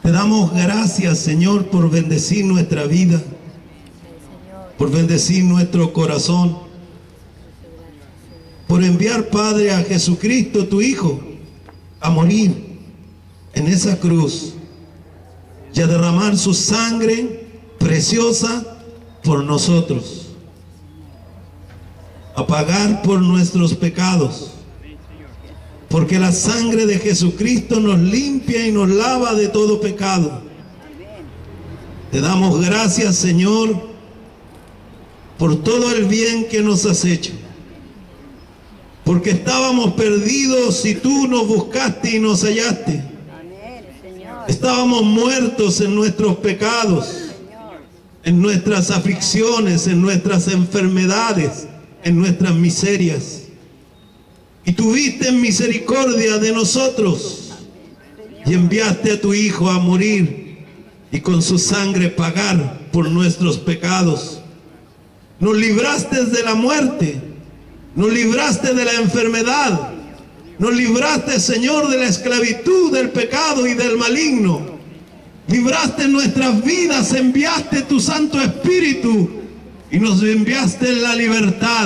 Te damos gracias, Señor, por bendecir nuestra vida, por bendecir nuestro corazón, por enviar, Padre, a Jesucristo, tu Hijo, a morir en esa cruz y a derramar su sangre preciosa por nosotros, a pagar por nuestros pecados, porque la sangre de Jesucristo nos limpia y nos lava de todo pecado. Te damos gracias, Señor, por todo el bien que nos has hecho, porque estábamos perdidos y tú nos buscaste y nos hallaste. Estábamos muertos en nuestros pecados, en nuestras aflicciones, en nuestras enfermedades, en nuestras miserias. Y tuviste misericordia de nosotros y enviaste a tu Hijo a morir y con su sangre pagar por nuestros pecados. Nos libraste de la muerte, nos libraste de la enfermedad, nos libraste, Señor, de la esclavitud, del pecado y del maligno. Libraste nuestras vidas, enviaste tu Santo Espíritu y nos enviaste en la libertad.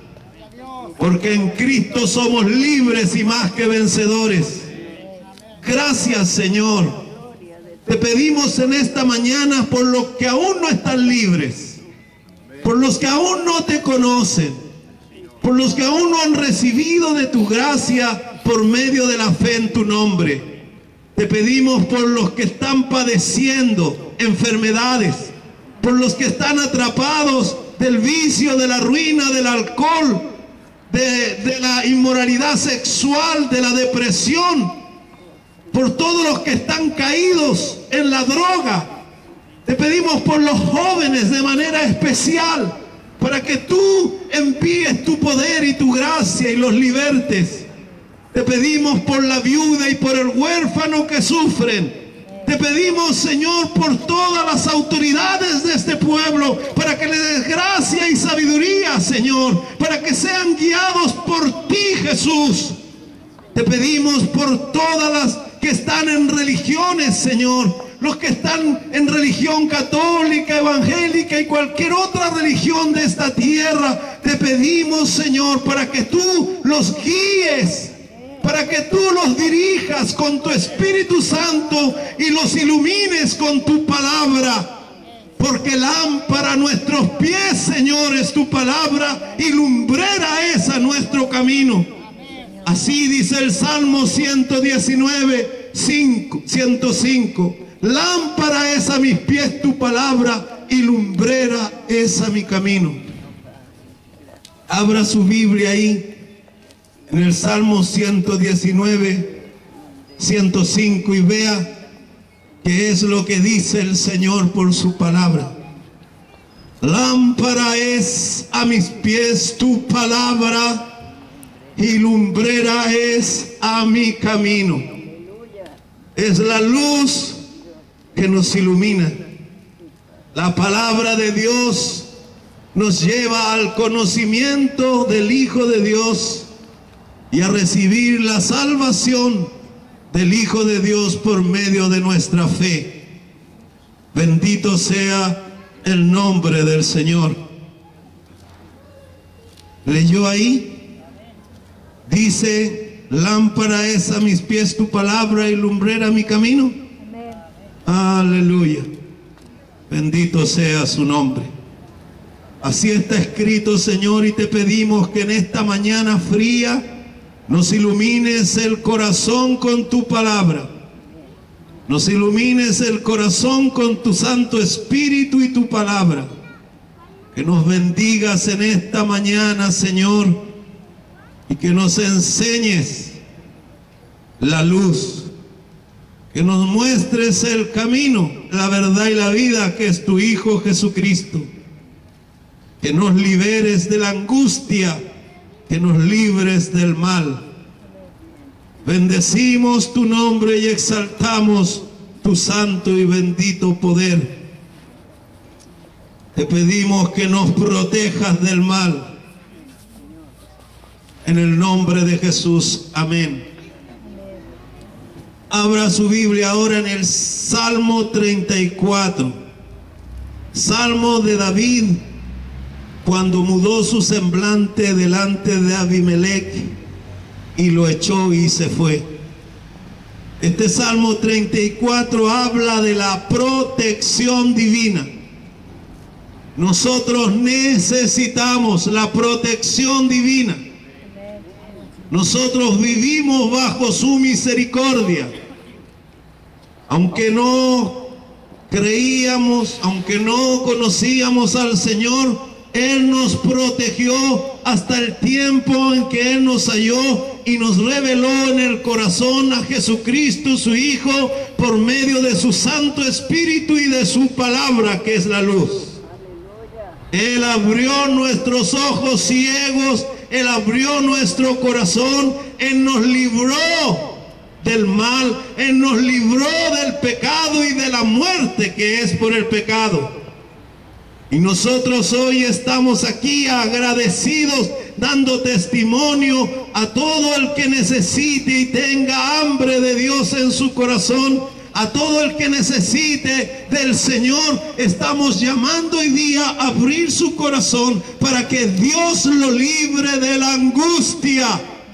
Porque en Cristo somos libres y más que vencedores. Gracias, Señor. Te pedimos en esta mañana por los que aún no están libres, por los que aún no te conocen, por los que aún no han recibido de tu gracia por medio de la fe en tu nombre. Te pedimos por los que están padeciendo enfermedades, por los que están atrapados del vicio, de la ruina, del alcohol, de la inmoralidad sexual, de la depresión, por todos los que están caídos en la droga. Te pedimos por los jóvenes de manera especial, para que tú envíes tu poder y tu gracia y los libertes. Te pedimos por la viuda y por el huérfano que sufren. Te pedimos, Señor, por todas las autoridades de este pueblo, para que le des gracia y sabiduría, Señor, para que sean guiados por ti, Jesús. Te pedimos por todas las que están en religiones, Señor, los que están en religión católica, evangélica y cualquier otra religión de esta tierra. Te pedimos, Señor, para que tú los guíes, para que tú los dirijas con tu Espíritu Santo y los ilumines con tu palabra. Porque lámpara a nuestros pies, Señor, es tu palabra, y lumbrera es a nuestro camino. Así dice el Salmo 119, 105. Lámpara es a mis pies tu palabra, y lumbrera es a mi camino. Abra su Biblia ahí, en el Salmo 119, 105, y vea qué es lo que dice el Señor por su palabra. Lámpara es a mis pies tu palabra, y lumbrera es a mi camino. Es la luz que nos ilumina. La palabra de Dios nos lleva al conocimiento del Hijo de Dios y a recibir la salvación del Hijo de Dios por medio de nuestra fe. Bendito sea el nombre del Señor. ¿Leyó ahí? Dice, lámpara es a mis pies tu palabra y lumbrera mi camino. Aleluya. Bendito sea su nombre. Así está escrito, Señor, y te pedimos que en esta mañana fría nos ilumines el corazón con tu palabra. Nos ilumines el corazón con tu Santo Espíritu y tu palabra. Que nos bendigas en esta mañana, Señor, y que nos enseñes la luz. Que nos muestres el camino, la verdad y la vida, que es tu Hijo Jesucristo. Que nos liberes de la angustia, que nos libres del mal. Bendecimos tu nombre y exaltamos tu santo y bendito poder. Te pedimos que nos protejas del mal. En el nombre de Jesús, amén. Abra su Biblia ahora en el Salmo 34. Salmo de David, cuando mudó su semblante delante de Abimelech y lo echó y se fue. Este Salmo 34 habla de la protección divina. Nosotros necesitamos la protección divina. Nosotros vivimos bajo su misericordia. Aunque no creíamos, aunque no conocíamos al Señor, Él nos protegió hasta el tiempo en que Él nos halló y nos reveló en el corazón a Jesucristo, su Hijo, por medio de su Santo Espíritu y de su palabra, que es la luz. Él abrió nuestros ojos ciegos, Él abrió nuestro corazón, Él nos libró del mal, Él nos libró del pecado y de la muerte que es por el pecado. Y nosotros hoy estamos aquí agradecidos, dando testimonio a todo el que necesite y tenga hambre de Dios en su corazón. A todo el que necesite del Señor, estamos llamando hoy día a abrir su corazón para que Dios lo libre de la angustia.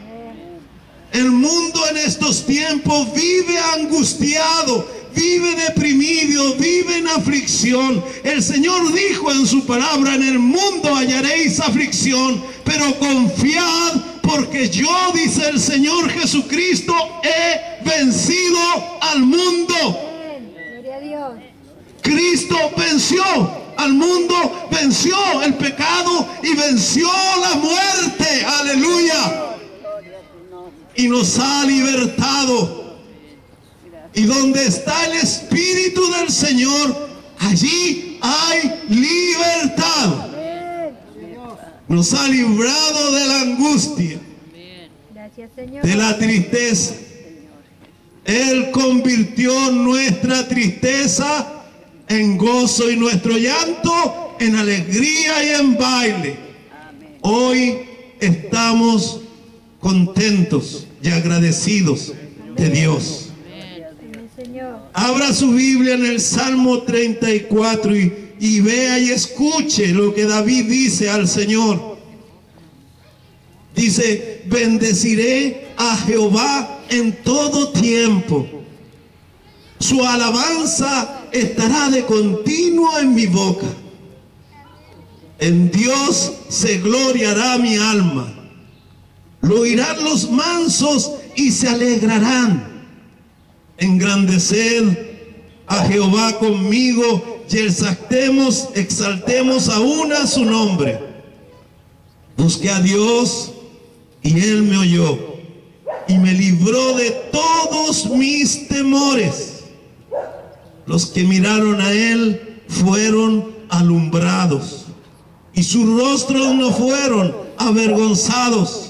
El mundo en estos tiempos vive angustiado, vive deprimido, vive en aflicción. El Señor dijo en su palabra: en el mundo hallaréis aflicción, pero confiad, porque yo, dice el Señor Jesucristo, he vencido al mundo. Gloria a Dios. Cristo venció al mundo, venció el pecado y venció la muerte. Aleluya. Y nos ha libertado. Y donde está el Espíritu del Señor, allí hay libertad. Nos ha librado de la angustia, Gracias, Señor. de la tristeza. Él convirtió nuestra tristeza en gozo y nuestro llanto en alegría y en baile. Hoy estamos contentos y agradecidos de Dios. Amén, Señor. Abra su Biblia en el Salmo 34 y vea y escuche lo que David dice al Señor. Dice: bendeciré a Jehová en todo tiempo. Su alabanza estará de continuo en mi boca. En Dios se gloriará mi alma. Lo oirán los mansos y se alegrarán. Engrandeced a Jehová conmigo y exaltemos aún a su nombre. Busqué a Dios y Él me oyó y me libró de todos mis temores. Los que miraron a Él fueron alumbrados y sus rostros no fueron avergonzados.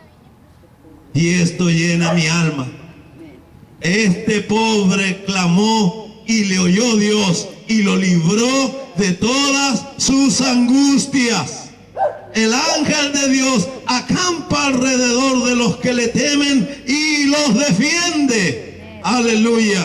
Y esto llena mi alma. Este pobre clamó y le oyó Dios y lo libró de todas sus angustias. El ángel de Dios acampa alrededor de los que le temen y los defiende. Aleluya.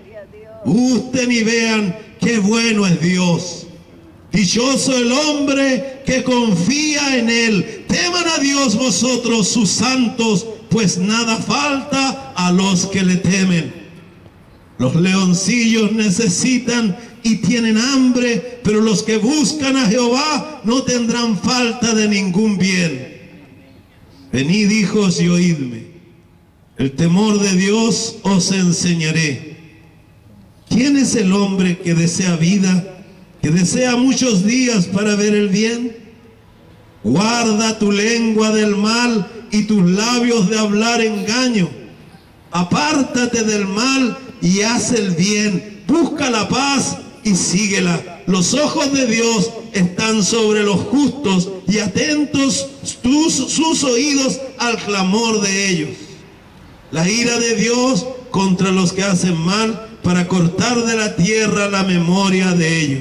Gusten y vean qué bueno es Dios. Dichoso el hombre que confía en Él. Teman a Dios vosotros sus santos, pues nada falta a los que le temen. Los leoncillos necesitan y tienen hambre, pero los que buscan a Jehová no tendrán falta de ningún bien. Venid, hijos, y oídme. El temor de Dios os enseñaré. ¿Quién es el hombre que desea vida, que desea muchos días para ver el bien? Guarda tu lengua del mal y tus labios de hablar engaño. Apártate del mal y haz el bien. Busca la paz y síguela. Los ojos de Dios están sobre los justos y atentos sus oídos al clamor de ellos. La ira de Dios contra los que hacen mal, para cortar de la tierra la memoria de ellos.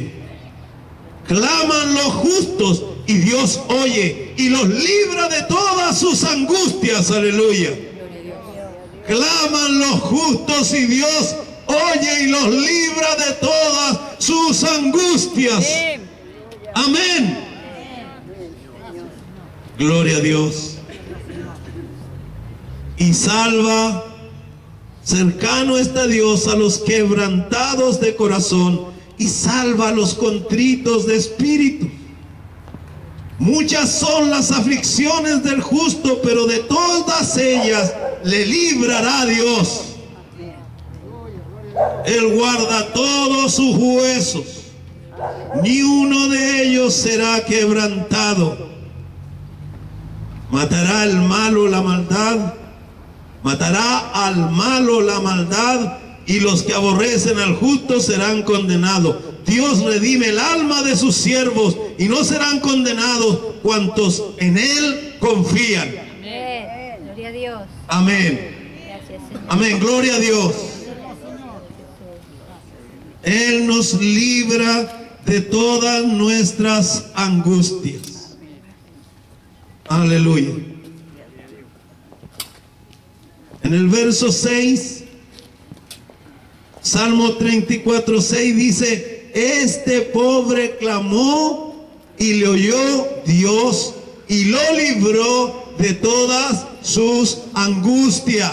Claman los justos y Dios oye y los libra de todas sus angustias. Aleluya. claman los justos y Dios oye y los libra de todas sus angustias. Amén. Gloria a Dios. Y salva, cercano está Dios a los quebrantados de corazón y salva a los contritos de espíritu. Muchas son las aflicciones del justo, pero de todas ellas le librará Dios. Él guarda todos sus huesos, ni uno de ellos será quebrantado. Matará el malo la maldad, matará al malo la maldad, y los que aborrecen al justo serán condenados. Dios redime el alma de sus siervos, y no serán condenados cuantos en Él confían. Amén. Gloria a Dios. Amén. Gracias, Señor. Amén. Gloria a Dios. Él nos libra de todas nuestras angustias. Aleluya. En el verso 6, Salmo 34, 6 dice: este pobre clamó y le oyó Dios y lo libró de todas sus angustias.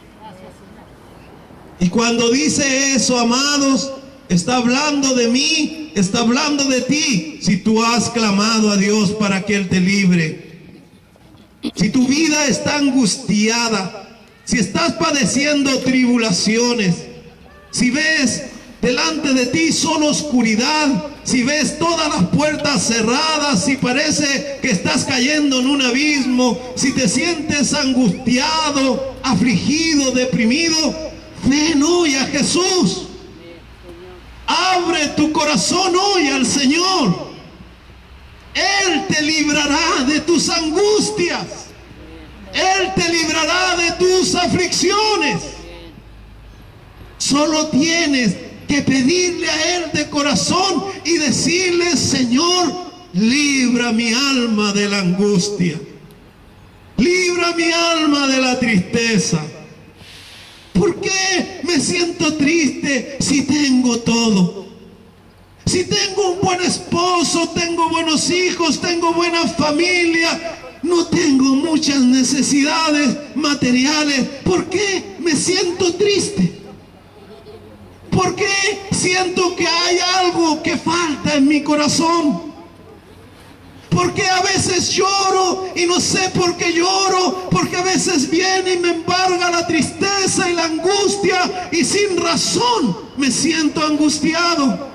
Y cuando dice eso, amados, está hablando de mí, está hablando de ti. Si tú has clamado a Dios para que Él te libre, si tu vida está angustiada, si estás padeciendo tribulaciones, si ves delante de ti solo oscuridad, si ves todas las puertas cerradas, si parece que estás cayendo en un abismo, si te sientes angustiado, afligido, deprimido, ven hoy a Jesús. Abre tu corazón hoy al Señor. Él te librará de tus angustias. Él te librará de tus aflicciones. Solo tienes que pedirle a Él de corazón y decirle: Señor, libra mi alma de la angustia. Libra mi alma de la tristeza. ¿Por qué me siento triste si tengo todo? Si tengo un buen esposo, tengo buenos hijos, tengo buena familia, no tengo muchas necesidades materiales. ¿Por qué me siento triste? ¿Por qué siento que hay algo que falta en mi corazón? ¿Por qué a veces lloro y no sé por qué lloro? Porque a veces viene y me embarga la tristeza y la angustia y sin razón me siento angustiado.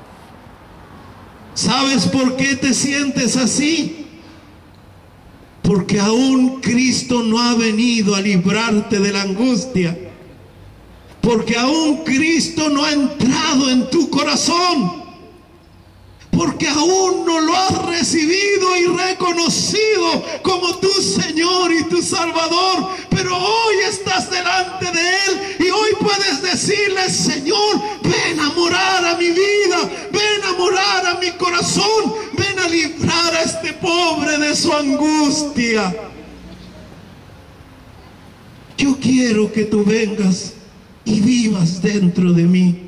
¿Sabes por qué te sientes así? Porque aún Cristo no ha venido a librarte de la angustia. Porque aún Cristo no ha entrado en tu corazón. Porque aún no lo has recibido y reconocido como tu Señor y tu Salvador. Pero hoy estás delante de Él y hoy puedes decirle: Señor, ven a morar a mi vida, ven a morar a mi corazón, ven a librar a este pobre de su angustia. Yo quiero que tú vengas y vivas dentro de mí.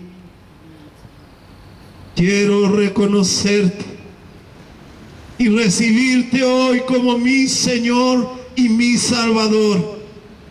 Quiero reconocerte y recibirte hoy como mi Señor y mi Salvador.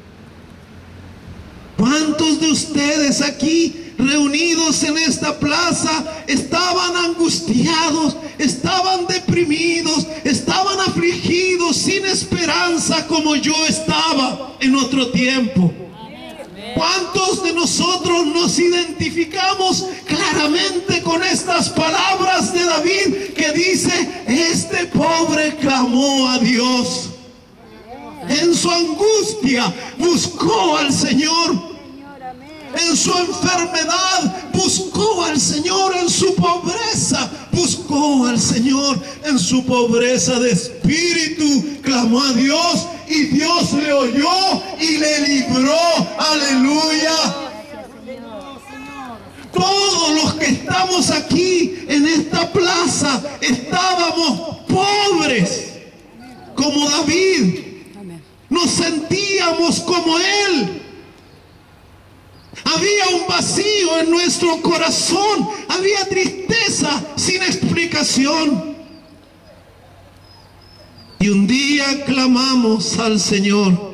¿Cuántos de ustedes aquí reunidos en esta plaza estaban angustiados, estaban deprimidos, estaban afligidos, sin esperanza, como yo estaba en otro tiempo? ¿Cuántos de nosotros nos identificamos claramente con estas palabras de David que dice: este pobre clamó a Dios? En su angustia buscó al Señor. En su enfermedad buscó al Señor. En su pobreza buscó al Señor. En su pobreza de espíritu clamó a Dios y Dios le oyó y le libró. Aleluya. Todos los que estamos aquí en esta plaza estábamos pobres como David. Nos sentíamos como él. vacío en nuestro corazón, había tristeza sin explicación. Y un día clamamos al Señor.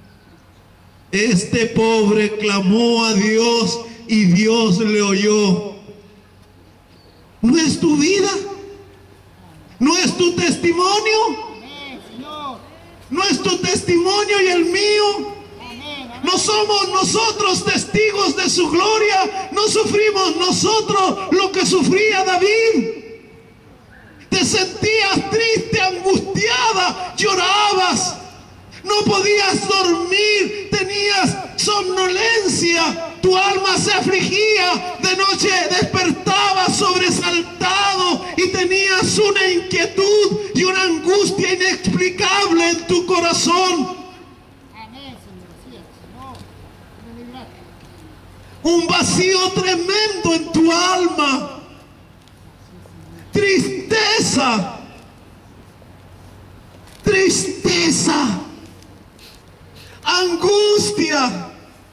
Este pobre clamó a Dios y Dios le oyó. ¿No es tu vida? ¿No es tu testimonio? ¿No es tu testimonio y el mío? ¿No somos nosotros testigos de su gloria? ¿No sufrimos nosotros lo que sufría David? Te sentías triste, angustiada, llorabas, no podías dormir, tenías somnolencia, tu alma se afligía, de noche despertabas sobresaltado y tenías una inquietud y una angustia inexplicable en tu corazón. Un vacío tremendo en tu alma. Tristeza, tristeza, angustia.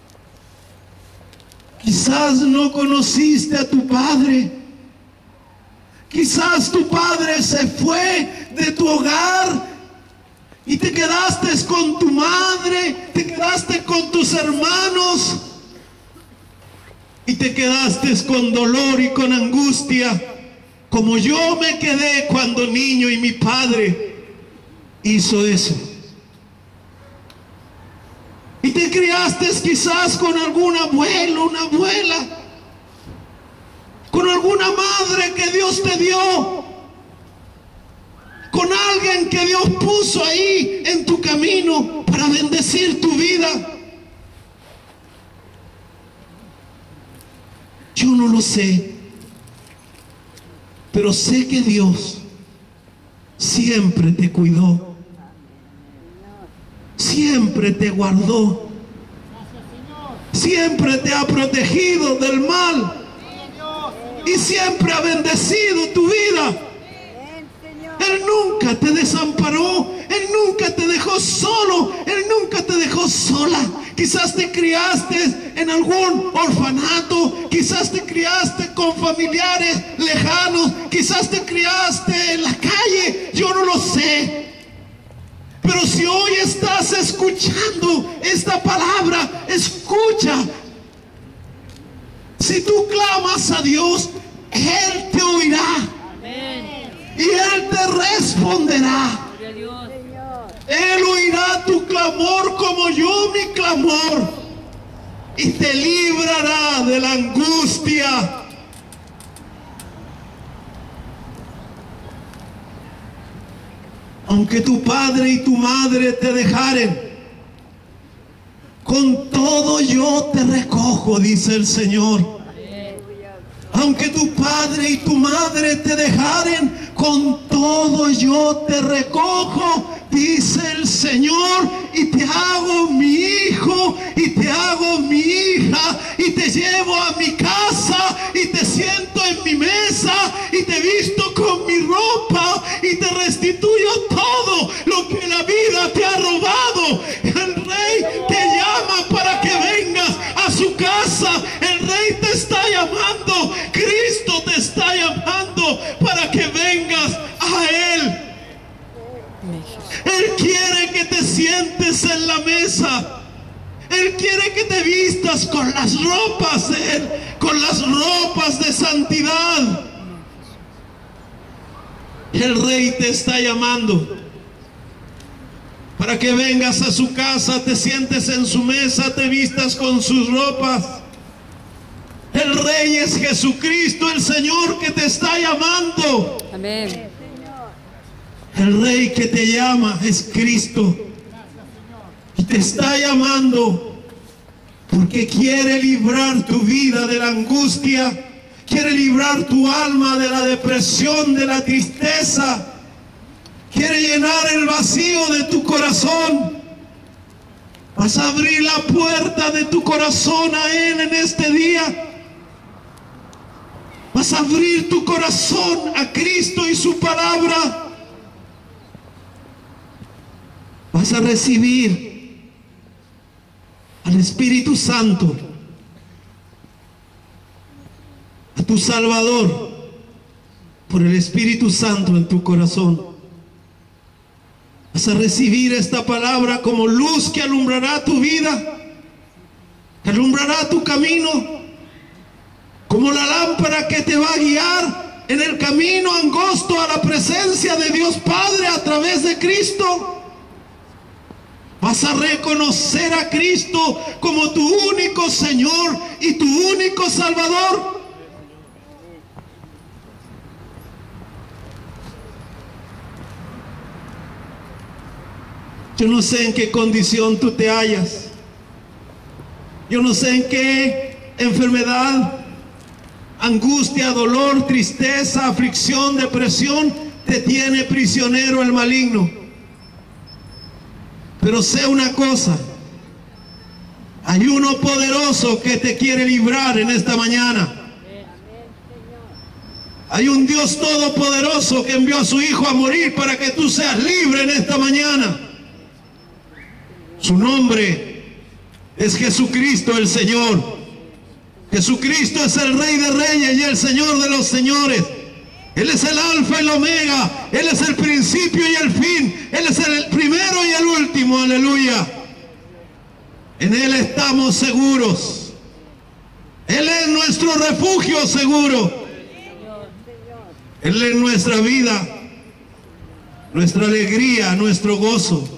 Quizás no conociste a tu padre. Quizás tu padre se fue de tu hogar y te quedaste con tu madre, te quedaste con tus hermanos y te quedaste con dolor y con angustia. Como yo me quedé cuando niño y mi padre hizo eso. Y te criaste quizás con algún abuelo, una abuela, con alguna madre que Dios te dio, con alguien que Dios puso ahí en tu camino para bendecir tu vida. Yo no lo sé. Pero sé que Dios siempre te cuidó, siempre te guardó, siempre te ha protegido del mal y siempre ha bendecido tu vida. Él nunca te desamparó, Él nunca te dejó solo, Él nunca te dejó sola. Quizás te criaste en algún orfanato, quizás te criaste con familiares lejanos, quizás te criaste en la calle, yo no lo sé. Pero si hoy estás escuchando esta palabra, escucha. Si tú clamas a Dios, Él te oirá. Y Él te responderá. Él oirá tu clamor como yo mi clamor. Y te librará de la angustia. Aunque tu padre y tu madre te dejaren, con todo yo te recojo, dice el Señor. Aunque tu padre y tu madre te dejaren, con todo yo te recojo, dice el Señor, y te hago mi hijo, y te hago mi hija, y te llevo a mi casa, y te siento en mi mesa, y te visto con mi ropa, y te restituyo todo lo que la vida te ha robado. El Rey te llama para que vengas a su casa. El Rey te está llamando. Cristo te está llamando para que vengas a Él. Él quiere que te sientes en la mesa. Él quiere que te vistas con las ropas de Él, con las ropas de santidad. El Rey te está llamando para que vengas a su casa, te sientes en su mesa, te vistas con sus ropas. El Rey es Jesucristo, el Señor que te está llamando. Amén. El Rey que te llama es Cristo. Y te está llamando porque quiere librar tu vida de la angustia. Quiere librar tu alma de la depresión, de la tristeza. Quiere llenar el vacío de tu corazón. Vas a abrir la puerta de tu corazón a Él en este día. Vas a abrir tu corazón a Cristo y su palabra. Vas a recibir al Espíritu Santo. tu Salvador por el Espíritu Santo en tu corazón. Vas a recibir esta palabra como luz que alumbrará tu vida, que alumbrará tu camino, como la lámpara que te va a guiar en el camino angosto a la presencia de Dios Padre a través de Cristo. Vas a reconocer a Cristo como tu único Señor y tu único Salvador. Yo no sé en qué condición tú te hallas. Yo no sé en qué enfermedad, angustia, dolor, tristeza, aflicción, depresión te tiene prisionero el maligno. Pero sé una cosa: hay uno poderoso que te quiere librar en esta mañana. Hay un Dios todopoderoso que envió a su Hijo a morir para que tú seas libre en esta mañana. Su nombre es Jesucristo el Señor. Jesucristo es el Rey de Reyes y el Señor de los Señores. Él es el alfa y el omega. Él es el principio y el fin. Él es el primero y el último. Aleluya. En Él estamos seguros. Él es nuestro refugio seguro. Él es nuestra vida, nuestra alegría, nuestro gozo.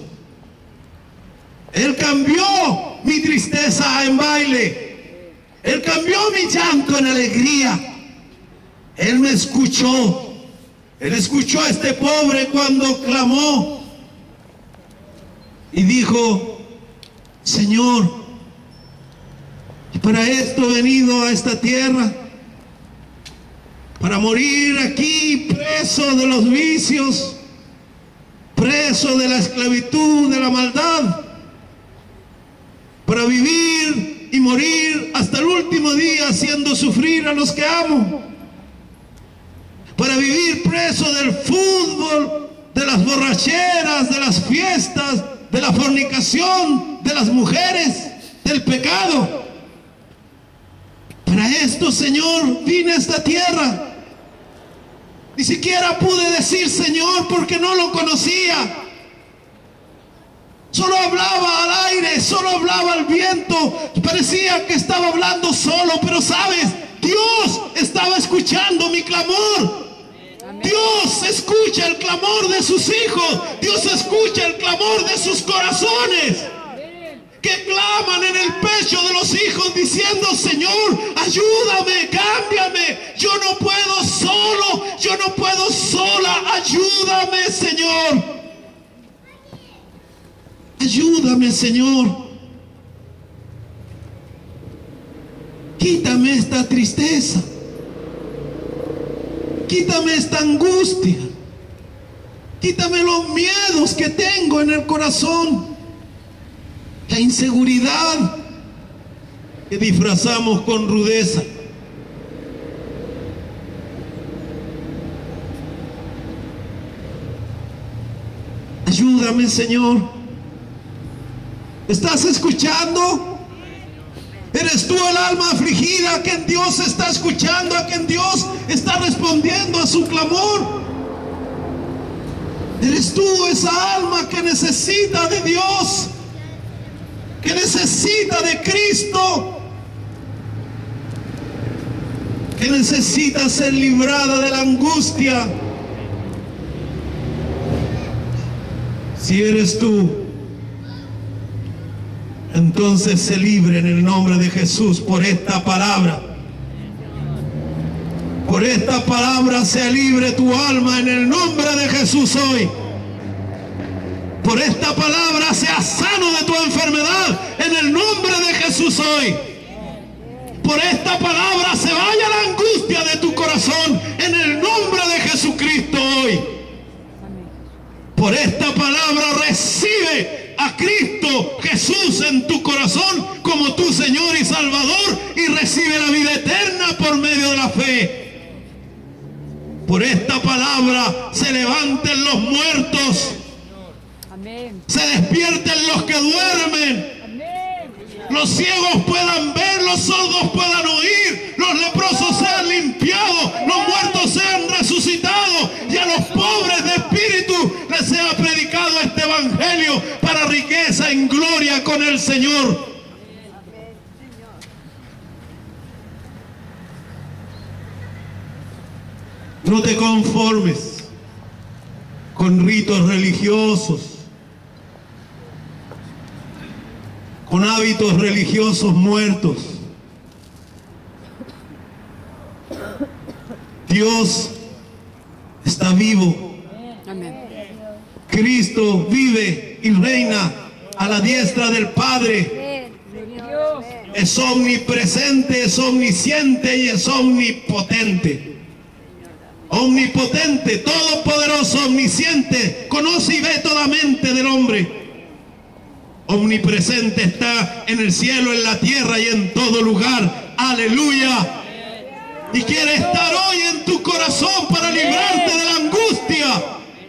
Él cambió mi tristeza en baile. Él cambió mi llanto en alegría. Él me escuchó. Él escuchó a este pobre cuando clamó y dijo: Señor, y para esto he venido a esta tierra, para morir aquí preso de los vicios, preso de la esclavitud, de la maldad, para vivir y morir hasta el último día haciendo sufrir a los que amo, para vivir preso del fútbol, de las borracheras, de las fiestas, de la fornicación, de las mujeres, del pecado. Para esto, Señor, vine a esta tierra. Ni siquiera pude decir Señor porque no lo conocía. Solo hablaba al aire, solo hablaba al viento. Parecía que estaba hablando solo, pero sabes, Dios estaba escuchando mi clamor. Dios escucha el clamor de sus hijos. Dios escucha el clamor de sus corazones, que claman en el pecho de los hijos diciendo: Señor, ayúdame, cámbiame, yo no puedo solo, yo no puedo sola, ayúdame, Señor, ayúdame, Señor, quítame esta tristeza, quítame esta angustia, quítame los miedos que tengo en el corazón, la inseguridad que disfrazamos con rudeza. Ayúdame, Señor. ¿Estás escuchando? ¿Eres tú el alma afligida a quien Dios está escuchando, a quien Dios está respondiendo a su clamor? ¿Eres tú esa alma que necesita de Dios, que necesita de Cristo, que necesita ser librada de la angustia? Si eres tú, entonces se libre en el nombre de Jesús por esta palabra. Por esta palabra sea libre tu alma en el nombre de Jesús hoy. Por esta palabra sea sano de tu enfermedad en el nombre de Jesús hoy. Por esta palabra se vaya la angustia de tu corazón en el nombre de Jesucristo hoy. Por esta palabra recibe a Cristo Jesús en tu corazón como tu Señor y Salvador, y recibe la vida eterna por medio de la fe. Por esta palabra se levanten los muertos, se despierten los que duermen, los ciegos puedan ver, los sordos puedan oír, los leprosos sean limpiados, los muertos sean resucitados, y a los pobres de espíritu les sea predicado este evangelio para riqueza en gloria con el Señor. No te conformes con ritos religiosos, con hábitos religiosos muertos. Dios está vivo. Amén. Cristo vive y reina a la diestra del Padre. Es omnipresente, es omnisciente y es omnipotente. Omnipotente, todopoderoso, omnisciente, conoce y ve toda mente del hombre. Omnipresente, está en el cielo, en la tierra y en todo lugar. Aleluya. Y quiere estar hoy en tu corazón para librarte de la angustia.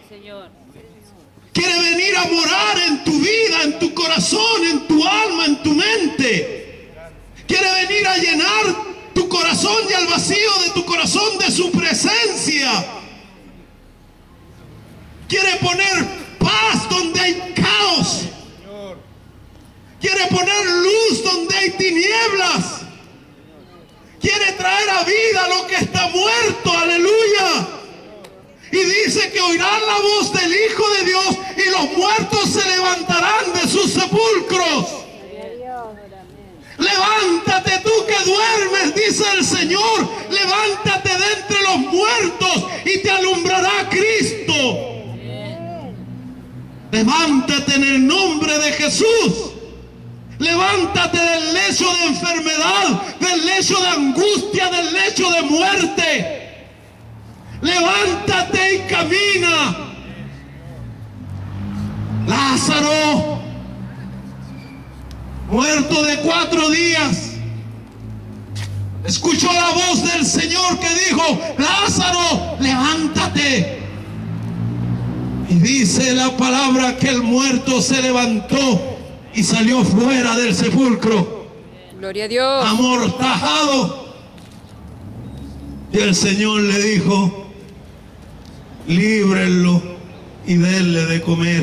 Quiere venir a morar en tu vida, en tu corazón, en tu alma, en tu mente. Quiere venir a llenar tu corazón y al vacío de tu corazón de su presencia. Quiere poner paz donde hay caos. Quiere poner luz donde hay tinieblas. Quiere traer a vida lo que está muerto. Aleluya. Y dice que oirán la voz del Hijo de Dios y los muertos se levantarán de sus sepulcros. Levántate tú que duermes, dice el Señor. Levántate de entre los muertos y te alumbrará Cristo. Levántate en el nombre de Jesús. Levántate del lecho de enfermedad, del lecho de angustia, del lecho de muerte. Levántate y camina. Lázaro, muerto de 4 días, escuchó la voz del Señor que dijo: Lázaro, levántate. Y dice la palabra que el muerto se levantó y salió fuera del sepulcro. Gloria a Dios. Amortajado. Y el Señor le dijo: líbrenlo y denle de comer.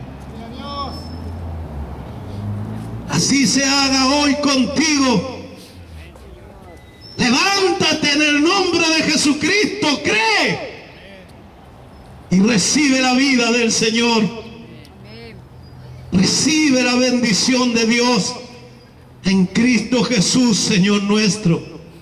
Así se haga hoy contigo. Levántate en el nombre de Jesucristo, cree y recibe la vida del Señor. Recibe la bendición de Dios en Cristo Jesús, Señor nuestro.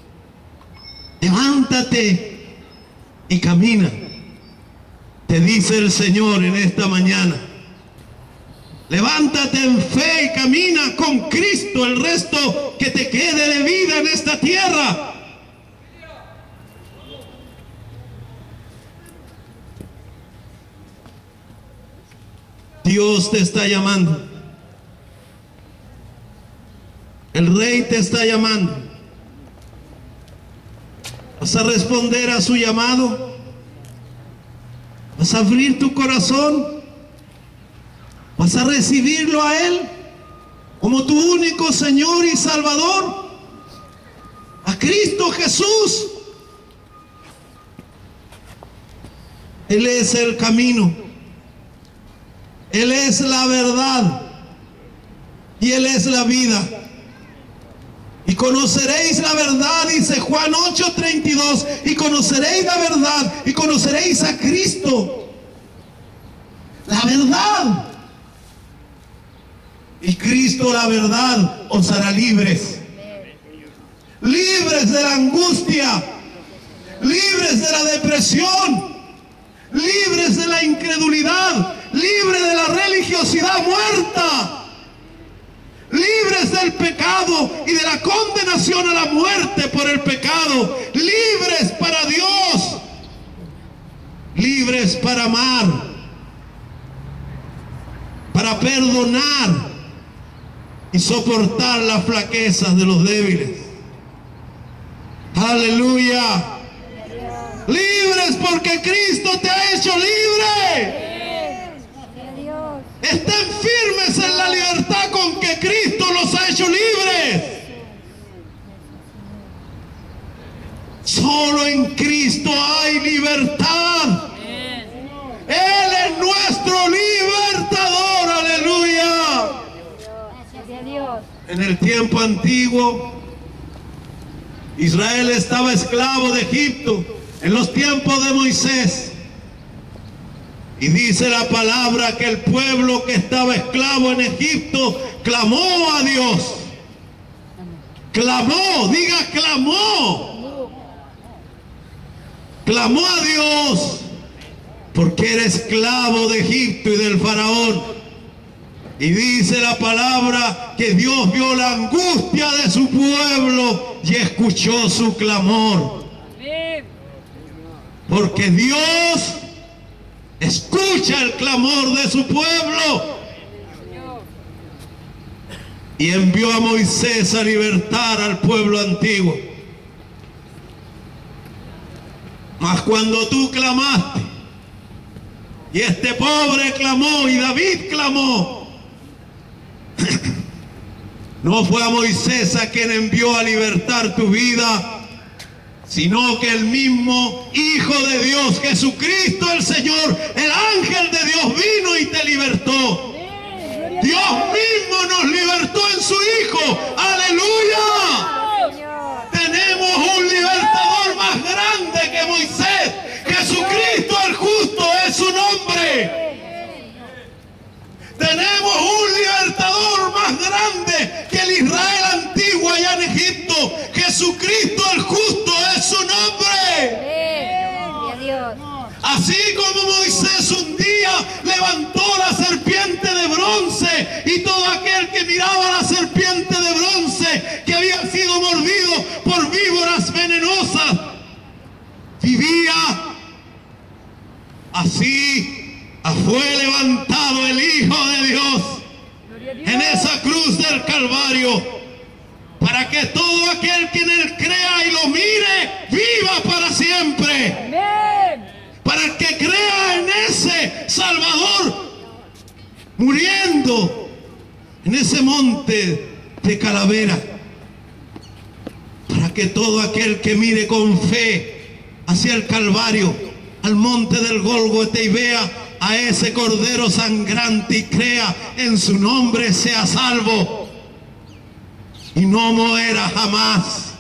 Levántate y camina, te dice el Señor en esta mañana. Levántate en fe y camina con Cristo el resto que te quede de vida en esta tierra. Dios te está llamando. El Rey te está llamando. ¿Vas a responder a su llamado? ¿Vas a abrir tu corazón? ¿Vas a recibirlo a Él como tu único Señor y Salvador? A Cristo Jesús. Él es el camino. Él es la verdad y Él es la vida. Y conoceréis la verdad, dice Juan 8:32, y conoceréis la verdad y conoceréis a Cristo. La verdad. Y Cristo, la verdad, os hará libres. Libres de la angustia, libres de la depresión, libres de la incredulidad, libres de la religiosidad muerta, libres del pecado y de la condenación a la muerte por el pecado, libres para Dios, libres para amar, para perdonar y soportar las flaquezas de los débiles. Aleluya. Libres porque Cristo te ha hecho libre. Estén firmes en la libertad con que Cristo los ha hecho libres. Solo en Cristo hay libertad. Él es nuestro libertador, aleluya. Gloria a Dios. En el tiempo antiguo, Israel estaba esclavo de Egipto, en los tiempos de Moisés. Y dice la palabra que el pueblo que estaba esclavo en Egipto clamó a Dios. Clamó, diga clamó. Clamó a Dios porque era esclavo de Egipto y del faraón. Y dice la palabra que Dios vio la angustia de su pueblo y escuchó su clamor. Porque Dios escucha el clamor de su pueblo. Y envió a Moisés a libertar al pueblo antiguo. Mas cuando tú clamaste, y este pobre clamó, y David clamó, no fue a Moisés a quien envió a libertar tu vida, sino que el mismo Hijo de Dios, Jesucristo el Señor, el ángel de Dios, vino y te libertó. Dios mismo nos libertó en su Hijo. ¡Aleluya! Tenemos un libertador más grande que Moisés. Jesucristo el justo es su nombre. Tenemos un libertador más grande que el Israel antiguo allá en Egipto. Jesucristo el justo es su nombre. Gloria a Dios. Así como Moisés un día levantó la serpiente de bronce, y todo aquel que miraba la serpiente de bronce que había sido mordido por víboras venenosas vivía. Así fue levantado el Hijo de Dios en esa cruz del Calvario, para que todo aquel que en él crea y lo mire viva para siempre. Para el que crea en ese Salvador, muriendo en ese monte de calavera, para que todo aquel que mire con fe hacia el Calvario, al monte del Gólgota, y vea a ese Cordero sangrante y crea en su nombre, sea salvo y no muera jamás.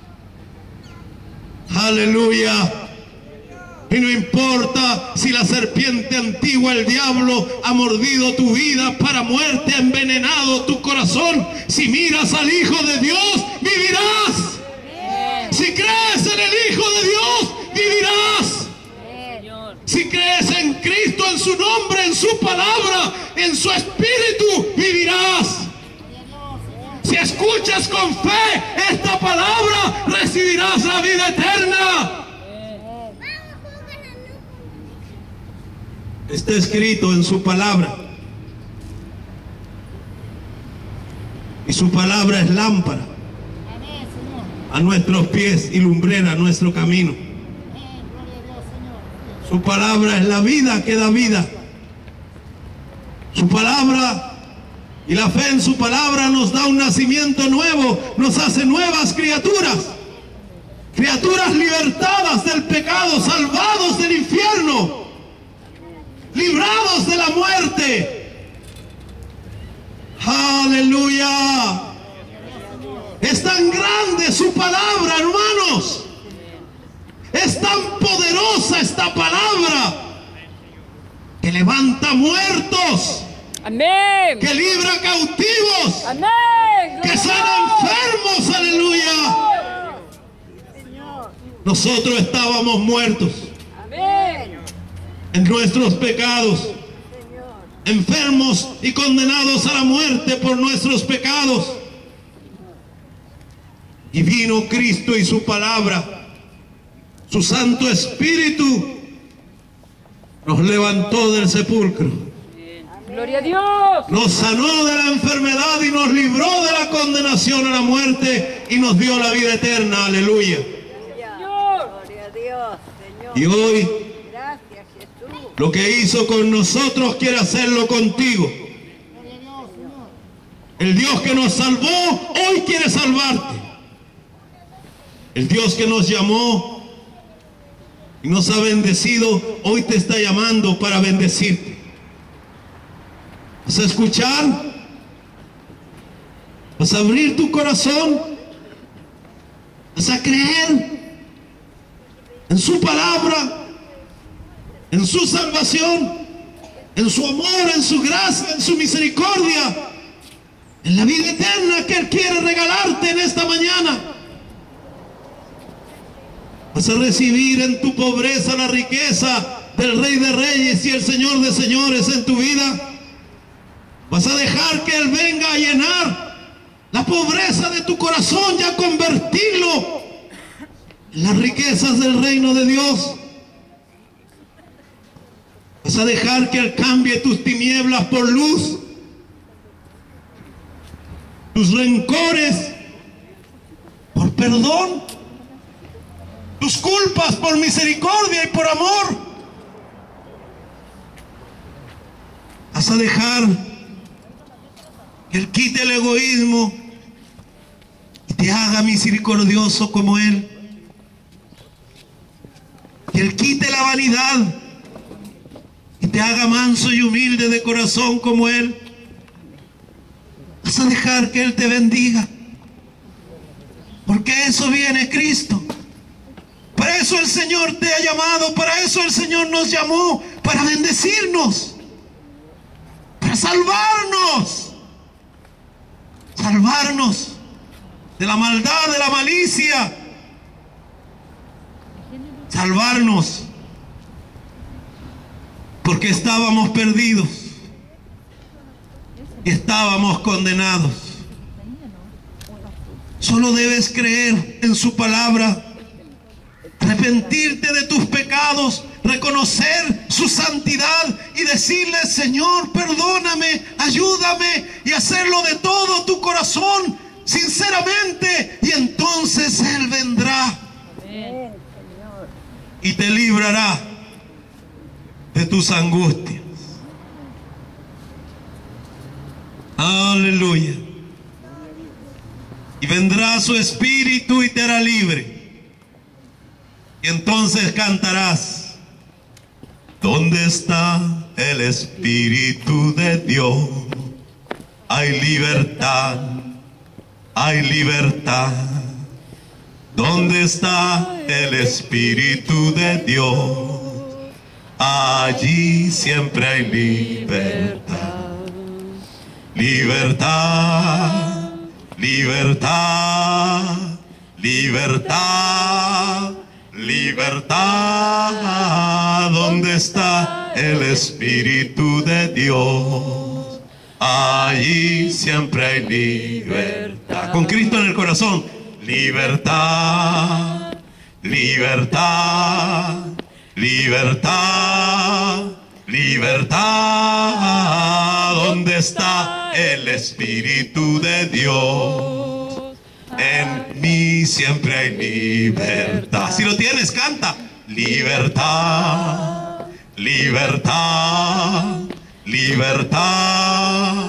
Aleluya. Y no importa si la serpiente antigua, el diablo, ha mordido tu vida para muerte, ha envenenado tu corazón. Si miras al Hijo de Dios, vivirás. Si crees en el Hijo de Dios, vivirás. Si crees en Cristo, en su nombre, en su palabra, en su espíritu, vivirás. Si escuchas con fe esta palabra, recibirás la vida eterna. Está escrito en su palabra, y su palabra es lámpara a nuestros pies y lumbrera a nuestro camino. Su palabra es la vida que da vida. Su palabra y la fe en su palabra nos da un nacimiento nuevo, nos hace nuevas criaturas, criaturas libertadas del pecado, salvados del infierno, librados de la muerte. Aleluya. Es tan grande su palabra, hermanos. Es tan poderosa esta palabra que levanta muertos. Amén. Que libra cautivos. Amén. Que sana enfermos. Aleluya. Nosotros estábamos muertos. Amén. En nuestros pecados, enfermos y condenados a la muerte por nuestros pecados. Y vino Cristo y su palabra, su Santo Espíritu, nos levantó del sepulcro. Gloria a Dios. Nos sanó de la enfermedad y nos libró de la condenación a la muerte y nos dio la vida eterna. Aleluya. Gloria a Dios, Señor. Y hoy, Gracias, Jesús. lo que hizo con nosotros quiere hacerlo contigo. El Dios que nos salvó hoy quiere salvarte. El Dios que nos llamó y nos ha bendecido, hoy te está llamando para bendecirte. ¿Vas a escuchar? ¿Vas a abrir tu corazón? ¿Vas a creer en su palabra, en su salvación, en su amor, en su gracia, en su misericordia, en la vida eterna que Él quiere regalarte en esta mañana? ¿Vas a recibir en tu pobreza la riqueza del Rey de Reyes y el Señor de Señores en tu vida? ¿Vas a dejar que Él venga a llenar la pobreza de tu corazón y a convertirlo en las riquezas del reino de Dios? ¿Vas a dejar que Él cambie tus tinieblas por luz, tus rencores por perdón, tus culpas por misericordia y por amor? ¿Vas a dejar que Él quite el egoísmo y te haga misericordioso como Él? Que Él quite la vanidad y te haga manso y humilde de corazón como Él. ¿Vas a dejar que Él te bendiga? Porque eso viene Cristo. Para eso el Señor te ha llamado, para eso el Señor nos llamó, para bendecirnos, para salvarnos. Salvarnos de la maldad, de la malicia. Salvarnos porque estábamos perdidos y estábamos condenados. Solo debes creer en su palabra, arrepentirte de tus pecados, reconocer su santidad y decirle: Señor, perdóname, ayúdame, y hacerlo de todo tu corazón, sinceramente, y entonces Él vendrá y te librará de tus angustias. Aleluya. Y vendrá su Espíritu y te hará libre. Y entonces cantarás: ¿dónde está el Espíritu de Dios? Hay libertad, hay libertad. ¿Dónde está el Espíritu de Dios? Allí siempre hay libertad. Libertad, libertad, libertad, libertad. ¿Dónde está el Espíritu de Dios? Allí siempre hay libertad. Con Cristo en el corazón. Libertad, libertad, libertad, libertad. ¿Dónde está el Espíritu de Dios? En mí siempre hay libertad. Si lo tienes, canta. Libertad, libertad, libertad,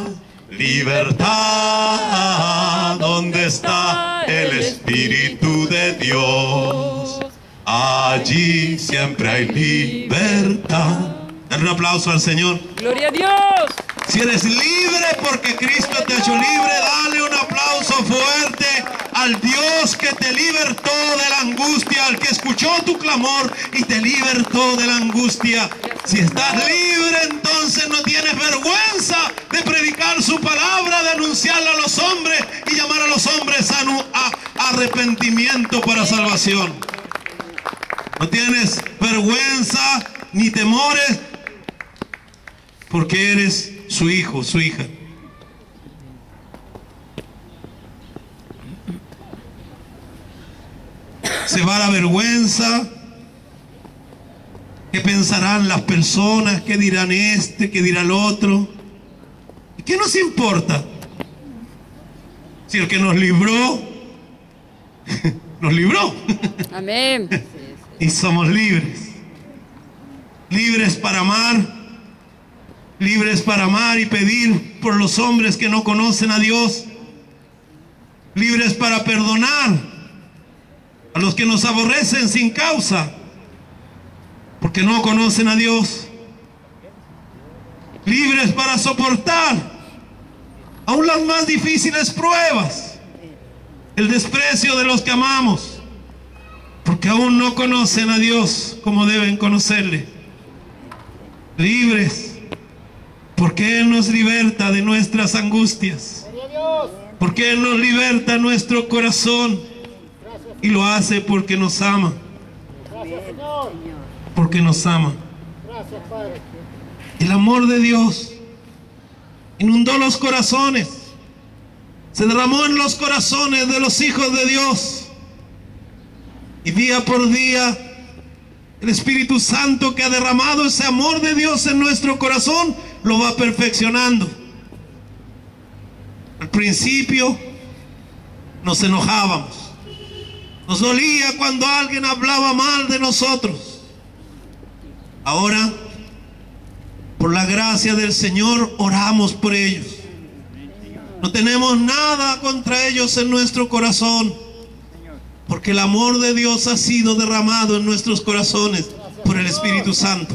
libertad. ¿Dónde está el Espíritu de Dios? Allí siempre hay libertad. Dale un aplauso al Señor. Gloria a Dios. Si eres libre porque Cristo te ha hecho libre, dale un aplauso fuerte al Dios que te libertó de la angustia, al que escuchó tu clamor y te libertó de la angustia. Si estás libre, entonces no tienes vergüenza de predicar su palabra, de anunciarla a los hombres y llamar a los hombres a arrepentimiento para salvación. No tienes vergüenza ni temores, porque eres su hijo, su hija. Se va la vergüenza. ¿Qué pensarán las personas? ¿Qué dirán este? ¿Qué dirá el otro? ¿Qué nos importa? Si el que nos libró, nos libró. Amén. Y somos libres. Libres para amar. Libres para amar y pedir por los hombres que no conocen a Dios. Libres para perdonar a los que nos aborrecen sin causa. porque no conocen a Dios. Libres para soportar aún las más difíciles pruebas, el desprecio de los que amamos, porque aún no conocen a Dios como deben conocerle. Libres porque Él nos liberta de nuestras angustias, porque Él nos liberta nuestro corazón, y lo hace porque nos ama. Porque nos ama. El amor de Dios inundó los corazones, se derramó en los corazones de los hijos de Dios, y día por día el Espíritu Santo, que ha derramado ese amor de Dios en nuestro corazón, lo va perfeccionando. Al principio nos enojábamos, nos dolía cuando alguien hablaba mal de nosotros. Ahora, por la gracia del Señor, oramos por ellos. No tenemos nada contra ellos en nuestro corazón, porque el amor de Dios ha sido derramado en nuestros corazones por el Espíritu Santo.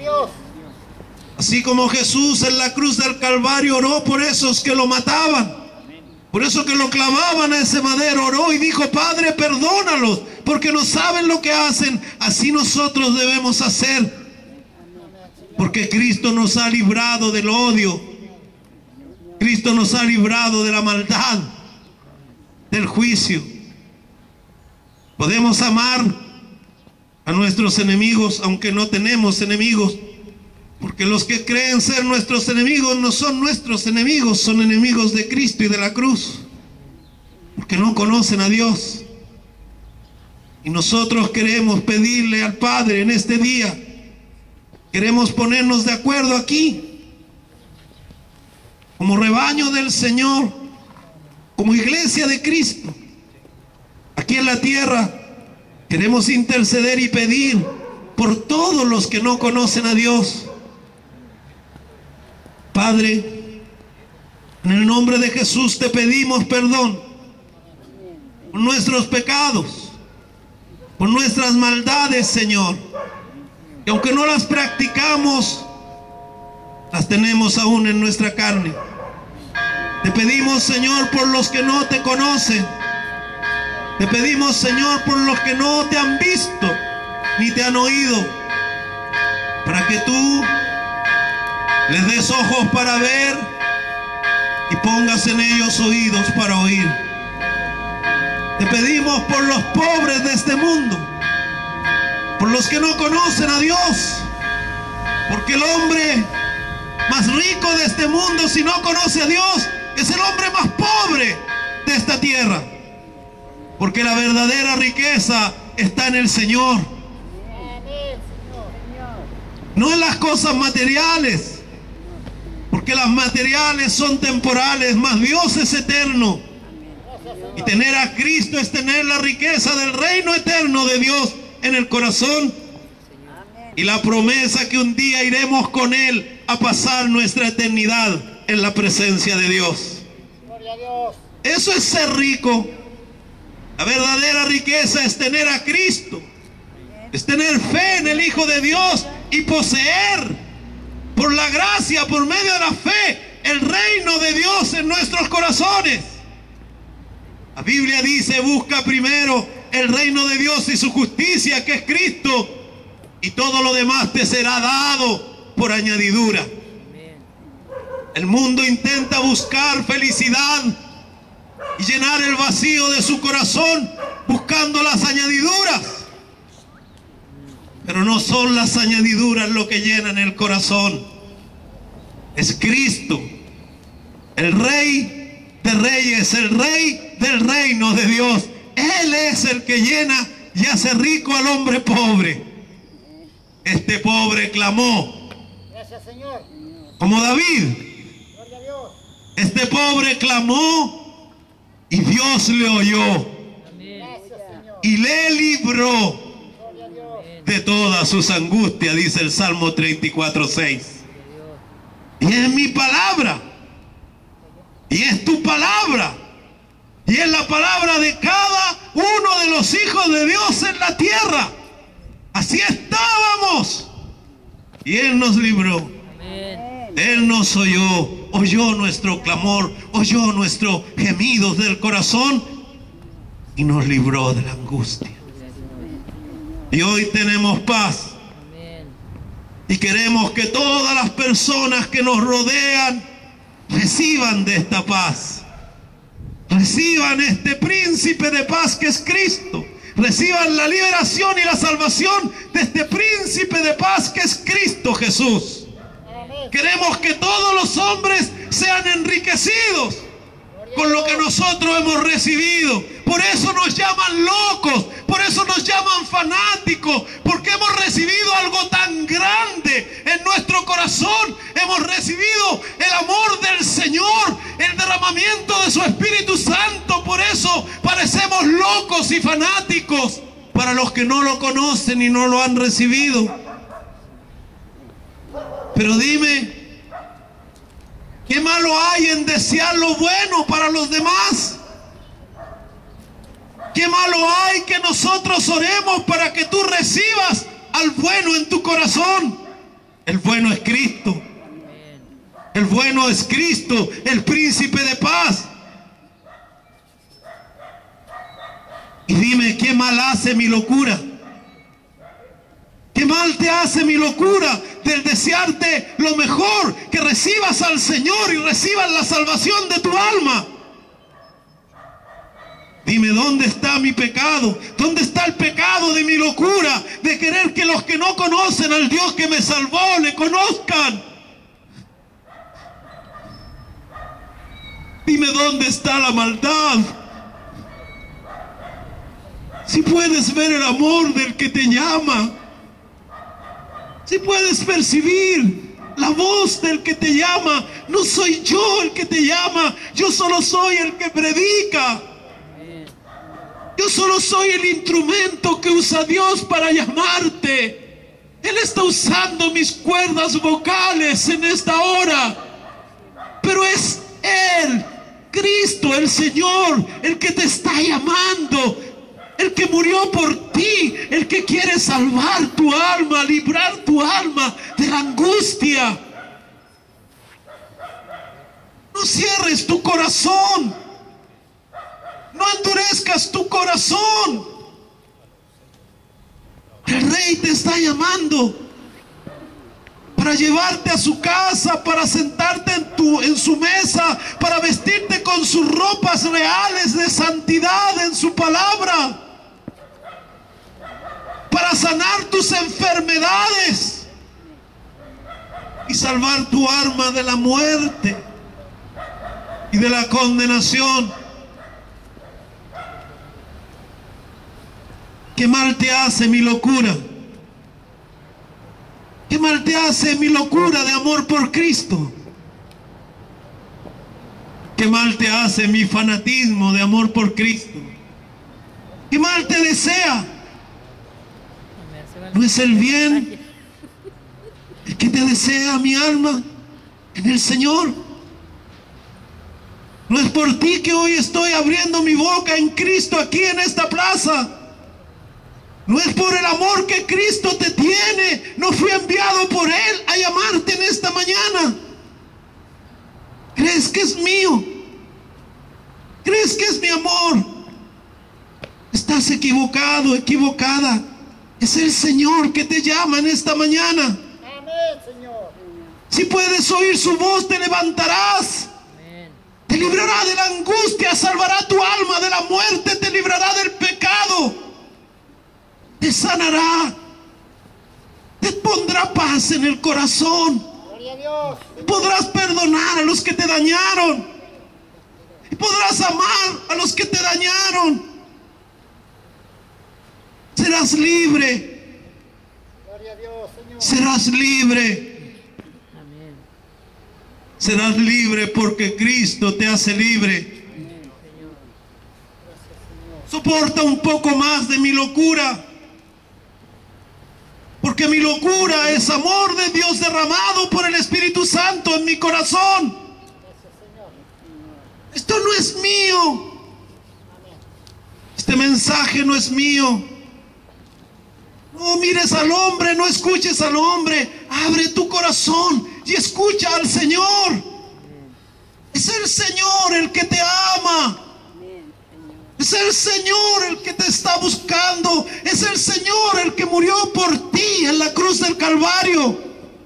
Así como Jesús en la cruz del Calvario oró por esos que lo mataban, por eso que lo clavaban a ese madero, oró y dijo: Padre, perdónalos, porque no saben lo que hacen. Así nosotros debemos hacer, porque Cristo nos ha librado del odio, Cristo nos ha librado de la maldad, del juicio. Podemos amar a nuestros enemigos, aunque no tenemos enemigos, porque los que creen ser nuestros enemigos no son nuestros enemigos, son enemigos de Cristo y de la cruz, porque no conocen a Dios. Y nosotros queremos pedirle al Padre en este día, queremos ponernos de acuerdo aquí, como rebaño del Señor, como iglesia de Cristo, aquí en la tierra. Queremos interceder y pedir por todos los que no conocen a Dios. Padre, en el nombre de Jesús te pedimos perdón por nuestros pecados, por nuestras maldades, Señor, que aunque no las practicamos, las tenemos aún en nuestra carne. Te pedimos, Señor, por los que no te conocen. Te pedimos, Señor, por los que no te han visto ni te han oído, para que tú les des ojos para ver y pongas en ellos oídos para oír. Te pedimos por los pobres de este mundo, por los que no conocen a Dios, porque el hombre más rico de este mundo, si no conoce a Dios, es el hombre más pobre de esta tierra, porque la verdadera riqueza está en el Señor, no en las cosas materiales, porque las materiales son temporales, mas Dios es eterno. Y tener a Cristo es tener la riqueza del reino eterno de Dios en el corazón, y la promesa que un día iremos con Él a pasar nuestra eternidad en la presencia de Dios. Eso es ser rico. La verdadera riqueza es tener a Cristo, es tener fe en el Hijo de Dios y poseer por la gracia, por medio de la fe, el reino de Dios en nuestros corazones. La Biblia dice: busca primero el reino de Dios y su justicia, que es Cristo, y todo lo demás te será dado por añadidura. El mundo intenta buscar felicidad y llenar el vacío de su corazón buscando las añadiduras, pero no son las añadiduras lo que llenan el corazón. Es Cristo, el Rey de Reyes, el Rey del reino de Dios. Él es el que llena y hace rico al hombre pobre. Este pobre clamó, gracias, Señor, como David. gloria a Dios. Este pobre clamó y Dios le oyó Gracias, Señor, y le libró gloria a Dios. de todas sus angustias, dice el Salmo 34:6. Y es mi palabra, y es tu palabra, y es la palabra de cada uno de los hijos de Dios en la tierra. Así estábamos. Y Él nos libró. Amén. Él nos oyó nuestro clamor, oyó nuestros gemidos del corazón y nos libró de la angustia. Y hoy tenemos paz. Amén. Y queremos que todas las personas que nos rodean reciban de esta paz. Reciban este príncipe de paz que es Cristo. Reciban la liberación y la salvación de este príncipe de paz que es Cristo Jesús. Queremos que todos los hombres sean enriquecidos con lo que nosotros hemos recibido. Por eso nos llaman locos, por eso nos llaman fanáticos, porque hemos recibido algo tan grande en nuestro corazón. Hemos recibido el amor del Señor, el derramamiento de su Espíritu Santo. Por eso parecemos locos y fanáticos para los que no lo conocen y no lo han recibido. Pero dime, ¿qué malo hay en desear lo bueno para los demás? ¿Qué malo hay que nosotros oremos para que tú recibas al bueno en tu corazón? El bueno es Cristo. El bueno es Cristo, el príncipe de paz. Y dime, ¿qué mal hace mi locura? ¿Qué mal te hace mi locura del desearte lo mejor? Que recibas al Señor y recibas la salvación de tu alma. Dime, ¿dónde está mi pecado? ¿Dónde está el pecado de mi locura? De querer que los que no conocen al Dios que me salvó le conozcan. Dime, ¿dónde está la maldad? Si puedes ver el amor del que te llama, si puedes percibir la voz del que te llama, no soy yo el que te llama, yo solo soy el que predica. Yo solo soy el instrumento que usa Dios para llamarte. Él está usando mis cuerdas vocales en esta hora, pero es Él, Cristo, el Señor, el que te está llamando, el que murió por ti, el que quiere salvar tu alma, librar tu alma de la angustia. No cierres tu corazón, no endurezcas tu corazón. El Rey te está llamando para llevarte a su casa, para sentarte en su mesa, para vestirte con sus ropas reales de santidad en su palabra, para sanar tus enfermedades y salvar tu alma de la muerte y de la condenación. ¿Qué mal te hace mi locura? ¿Qué mal te hace mi locura de amor por Cristo? ¿Qué mal te hace mi fanatismo de amor por Cristo? ¿Qué mal te desea? ¿No es el bien el que te desea mi alma en el Señor? ¿No es por ti que hoy estoy abriendo mi boca en Cristo aquí en esta plaza? ¿No es por el amor que Cristo te tiene? ¿No fui enviado por Él a llamarte en esta mañana? ¿Crees que es mío? ¿Crees que es mi amor? Estás equivocado, equivocada. Es el Señor que te llama en esta mañana. Amén, Señor. Si puedes oír su voz, te levantarás. Te librará de la angustia, salvará tu alma de la muerte, te librará del pecado. Te sanará, te pondrá paz en el corazón. Gloria a Dios. Podrás perdonar a los que te dañaron y podrás amar a los que te dañaron. Serás libre, Gloria a Dios, Señor. serás libre. Serás libre porque Cristo te hace libre. Soporta un poco más de mi locura, porque mi locura es amor de Dios derramado por el Espíritu Santo en mi corazón. Esto no es mío. Este mensaje no es mío. No mires al hombre, no escuches al hombre. Abre tu corazón y escucha al Señor. Es el Señor el que te ama. Es el Señor el que te está buscando. Es el Señor el que murió por ti en la cruz del Calvario.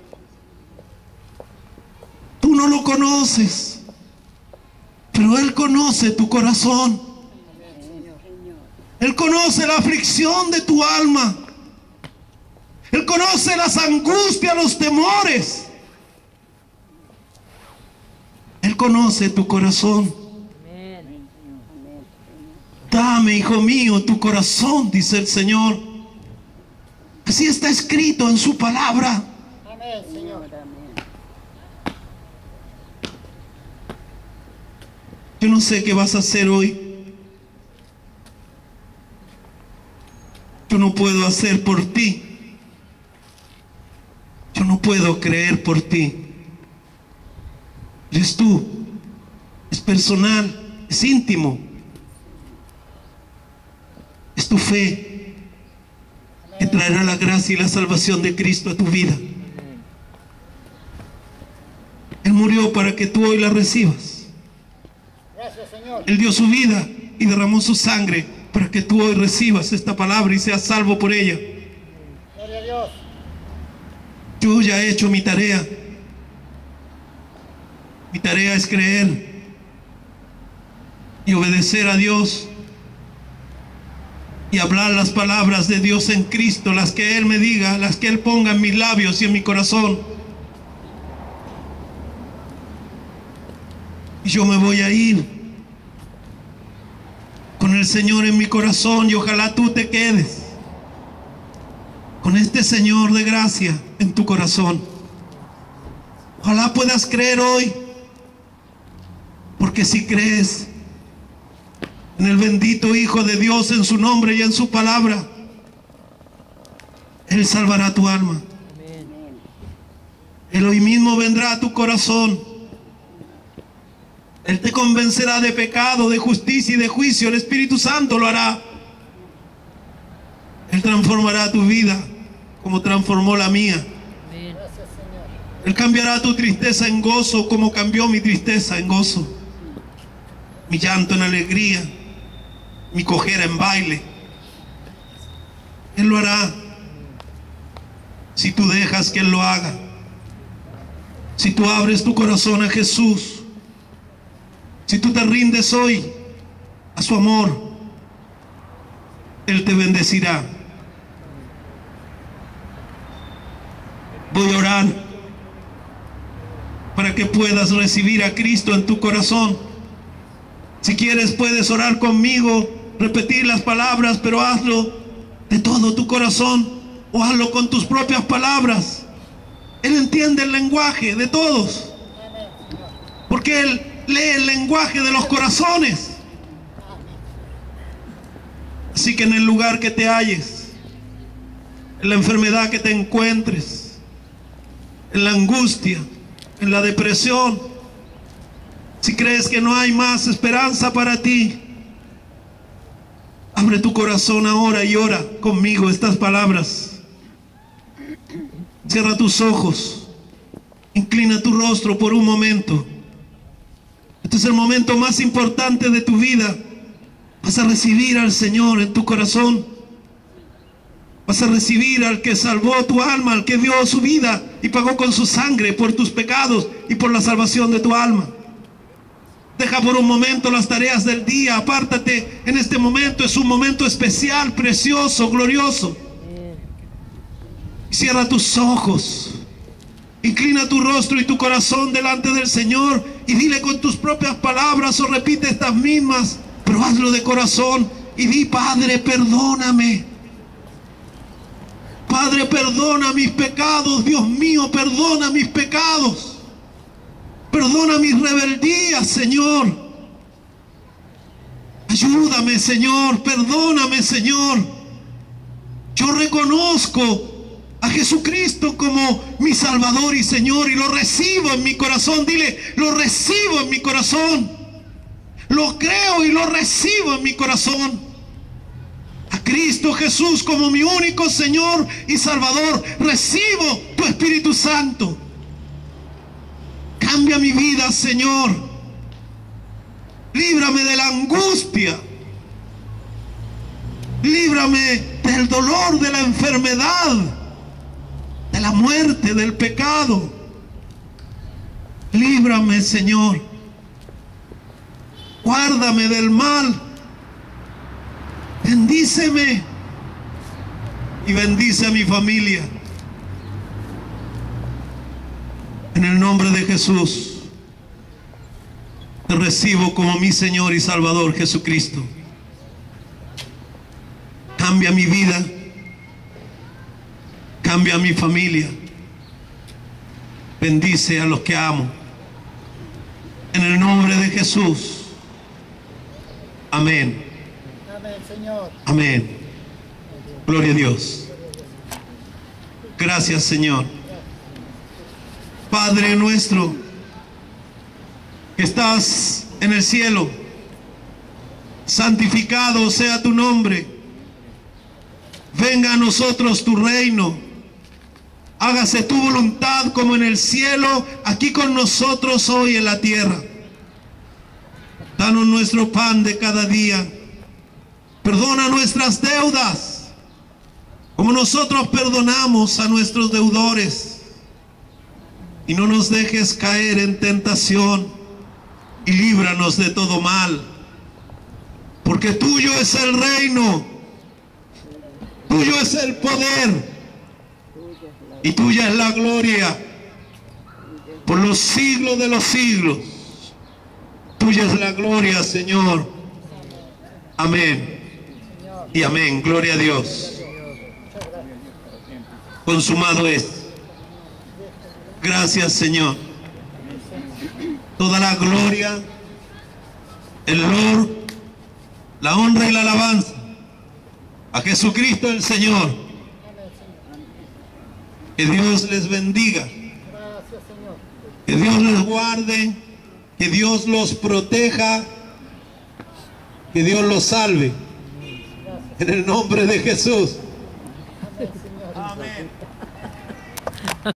Tú no lo conoces, pero Él conoce tu corazón. Él conoce la aflicción de tu alma. Él conoce las angustias, los temores. Él conoce tu corazón. Dame, hijo mío, tu corazón, dice el Señor. Así está escrito en su palabra. Amén, Señor. Yo no sé qué vas a hacer hoy. Yo no puedo hacer por ti. Yo no puedo creer por ti. Eres tú. Es personal, es íntimo. Es tu fe que traerá la gracia y la salvación de Cristo a tu vida. Él murió para que tú hoy la recibas. Gracias, Señor. Él dio su vida y derramó su sangre para que tú hoy recibas esta palabra y seas salvo por ella. Gloria a Dios. Yo ya he hecho mi tarea. Mi tarea es creer y obedecer a Dios y hablar las palabras de Dios en Cristo, las que Él me diga, las que Él ponga en mis labios y en mi corazón. Y yo me voy a ir con el Señor en mi corazón, y ojalá tú te quedes con este Señor de gracia en tu corazón. Ojalá puedas creer hoy, porque si crees en el bendito Hijo de Dios, en su nombre y en su palabra, Él salvará tu alma. Él hoy mismo vendrá a tu corazón. Él te convencerá de pecado, de justicia y de juicio. El Espíritu Santo lo hará. Él transformará tu vida como transformó la mía. Gracias, Señor. Él cambiará tu tristeza en gozo como cambió mi tristeza en gozo. Mi llanto en alegría, mi cojera en baile. Él lo hará si tú dejas que Él lo haga. Si tú abres tu corazón a Jesús, si tú te rindes hoy a su amor, Él te bendecirá. Voy a orar para que puedas recibir a Cristo en tu corazón. Si quieres puedes orar conmigo, repetir las palabras, pero hazlo de todo tu corazón o hazlo con tus propias palabras. Él entiende el lenguaje de todos, porque Él lee el lenguaje de los corazones. Así que en el lugar que te halles, en la enfermedad que te encuentres, en la angustia, en la depresión, si crees que no hay más esperanza para ti, abre tu corazón ahora y ora conmigo estas palabras. Cierra tus ojos, inclina tu rostro por un momento. Este es el momento más importante de tu vida. Vas a recibir al Señor en tu corazón. Vas a recibir al que salvó tu alma, al que dio su vida y pagó con su sangre por tus pecados y por la salvación de tu alma. Deja por un momento las tareas del día, apártate en este momento. Es un momento especial, precioso, glorioso. Cierra tus ojos, inclina tu rostro y tu corazón delante del Señor y dile con tus propias palabras o repite estas mismas, pero hazlo de corazón y di: Padre, perdóname. Padre, perdona mis pecados. Dios mío, perdona mis pecados. Perdona mis rebeldías, Señor. Ayúdame, Señor. Perdóname, Señor. Yo reconozco a Jesucristo como mi Salvador y Señor y lo recibo en mi corazón. Dile: lo recibo en mi corazón. Lo creo y lo recibo en mi corazón. A Cristo Jesús como mi único Señor y Salvador. Recibo tu Espíritu Santo. Cambia mi vida, Señor. Líbrame de la angustia. Líbrame del dolor, de la enfermedad, de la muerte, del pecado. Líbrame, Señor. Guárdame del mal. Bendíceme y bendice a mi familia. En el nombre de Jesús, te recibo como mi Señor y Salvador, Jesucristo. Cambia mi vida, cambia mi familia, bendice a los que amo. En el nombre de Jesús. Amén. Amén, Señor. Amén. Gloria a Dios. Gracias, Señor. Padre nuestro que estás en el cielo, santificado sea tu nombre. Venga a nosotros tu reino. Hágase tu voluntad como en el cielo, aquí con nosotros hoy en la tierra. Danos nuestro pan de cada día. Perdona nuestras deudas, como nosotros perdonamos a nuestros deudores. Y no nos dejes caer en tentación, y líbranos de todo mal. Porque tuyo es el reino, tuyo es el poder, y tuya es la gloria, por los siglos de los siglos. Tuya es la gloria, Señor. Amén y amén. Gloria a Dios. Consumado es. Gracias, Señor. Toda la gloria, el honor, la honra y la alabanza a Jesucristo el Señor. Que Dios les bendiga. Gracias, Señor. Que Dios les guarde. Que Dios los proteja. Que Dios los salve. En el nombre de Jesús.